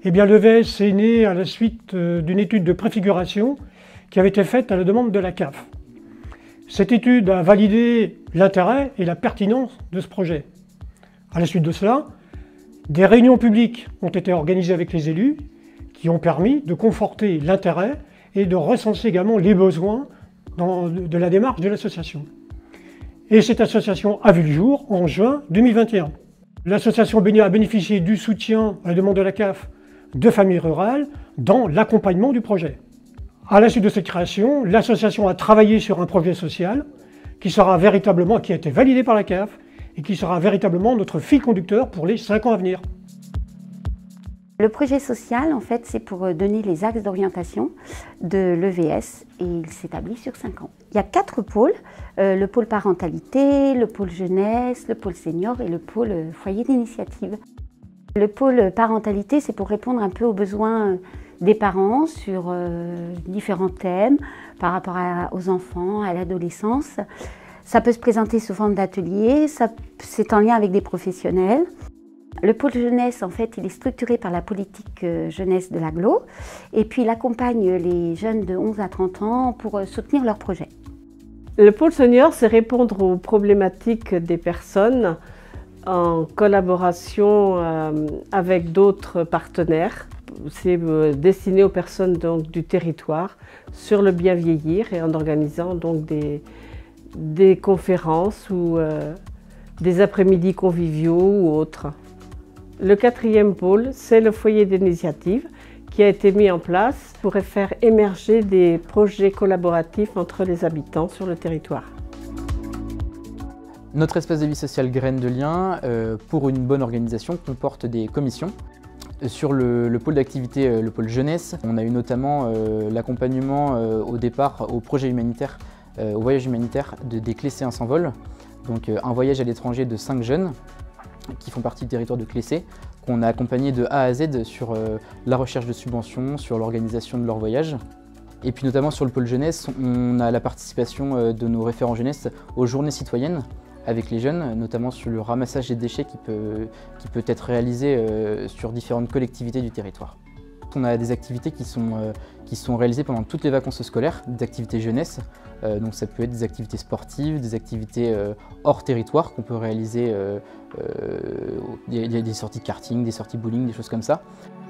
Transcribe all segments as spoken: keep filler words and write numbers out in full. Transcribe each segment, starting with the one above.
Eh bien, l'E V S est né à la suite d'une étude de préfiguration qui avait été faite à la demande de la C A F. Cette étude a validé l'intérêt et la pertinence de ce projet. À la suite de cela, des réunions publiques ont été organisées avec les élus qui ont permis de conforter l'intérêt et de recenser également les besoins dans, de la démarche de l'association. Et cette association a vu le jour en juin deux mille vingt et un. L'association a bénéficié du soutien à la demande de la C A F de familles rurales dans l'accompagnement du projet. À la suite de cette création, l'association a travaillé sur un projet social qui sera véritablement, qui a été validé par la C A F et qui sera véritablement notre fil conducteur pour les cinq ans à venir. Le projet social, en fait, c'est pour donner les axes d'orientation de l'E V S et il s'établit sur cinq ans. Il y a quatre pôles, euh, le pôle parentalité, le pôle jeunesse, le pôle senior et le pôle foyer d'initiative. Le pôle parentalité, c'est pour répondre un peu aux besoins des parents sur euh, différents thèmes par rapport à, aux enfants, à l'adolescence. Ça peut se présenter sous forme d'ateliers, c'est en lien avec des professionnels. Le pôle jeunesse, en fait, il est structuré par la politique jeunesse de l'agglo et puis il accompagne les jeunes de onze à trente ans pour soutenir leurs projets. Le pôle senior, c'est répondre aux problématiques des personnes en collaboration euh, avec d'autres partenaires. C'est euh, destiné aux personnes donc, du territoire sur le bien vieillir et en organisant donc des, des conférences ou euh, des après-midi conviviaux ou autres. Le quatrième pôle, c'est le foyer d'initiative qui a été mis en place pour faire émerger des projets collaboratifs entre les habitants sur le territoire. Notre espace de vie sociale Graines de Liens, euh, pour une bonne organisation, comporte des commissions. Sur le, le pôle d'activité, euh, le pôle jeunesse, on a eu notamment euh, l'accompagnement euh, au départ au projet humanitaire, euh, au voyage humanitaire de, des Clessés sans vol. Donc euh, un voyage à l'étranger de cinq jeunes qui font partie du territoire de Clessé, qu'on a accompagné de A à Z sur euh, la recherche de subventions, sur l'organisation de leur voyage. Et puis notamment sur le pôle jeunesse, on a la participation euh, de nos référents jeunesse aux journées citoyennes avec les jeunes, notamment sur le ramassage des déchets qui peut, qui peut être réalisé euh, sur différentes collectivités du territoire. On a des activités qui sont, euh, qui sont réalisées pendant toutes les vacances scolaires, des activités jeunesse, euh, donc ça peut être des activités sportives, des activités euh, hors territoire qu'on peut réaliser, euh, euh, il y a des sorties de karting, des sorties bowling, des choses comme ça.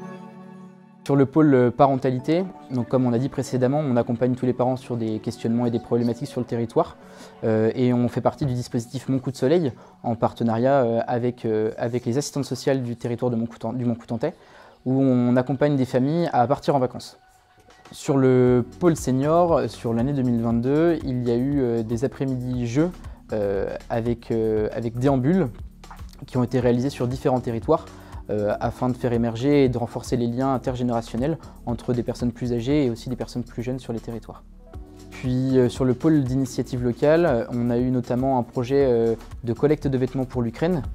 Sur le pôle parentalité, donc comme on a dit précédemment, on accompagne tous les parents sur des questionnements et des problématiques sur le territoire euh, et on fait partie du dispositif Mon Coup de Soleil en partenariat euh, avec, euh, avec les assistantes sociales du territoire de Montcoutan, du Montcoutantais où on accompagne des familles à partir en vacances. Sur le pôle senior, sur l'année deux mille vingt-deux, il y a eu euh, des après-midi jeux euh, avec, euh, avec déambules qui ont été réalisés sur différents territoires Euh, afin de faire émerger et de renforcer les liens intergénérationnels entre des personnes plus âgées et aussi des personnes plus jeunes sur les territoires. Puis euh, sur le pôle d'initiative locale, on a eu notamment un projet euh, de collecte de vêtements pour l'Ukraine.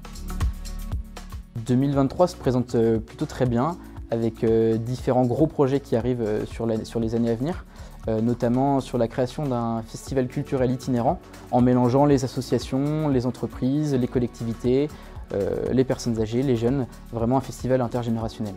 deux mille vingt-trois se présente euh, plutôt très bien avec euh, différents gros projets qui arrivent euh, sur, la, sur les années à venir, euh, notamment sur la création d'un festival culturel itinérant en mélangeant les associations, les entreprises, les collectivités, Euh, les personnes âgées, les jeunes, vraiment un festival intergénérationnel.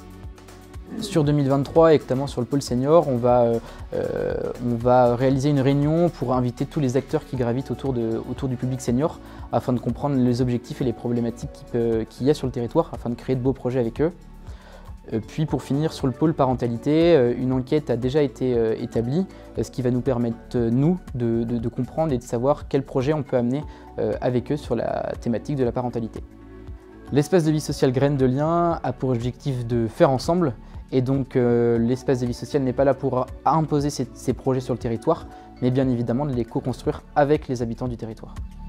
Sur deux mille vingt-trois et notamment sur le pôle senior, on va, euh, on va réaliser une réunion pour inviter tous les acteurs qui gravitent autour, de, autour du public senior afin de comprendre les objectifs et les problématiques qu'il y a sur le territoire afin de créer de beaux projets avec eux. Puis pour finir, sur le pôle parentalité, une enquête a déjà été établie, ce qui va nous permettre, nous, de, de, de comprendre et de savoir quel projet on peut amener avec eux sur la thématique de la parentalité. L'espace de vie sociale Graines de Liens a pour objectif de faire ensemble, et donc euh, l'espace de vie sociale n'est pas là pour imposer ses, ses projets sur le territoire, mais bien évidemment de les co-construire avec les habitants du territoire.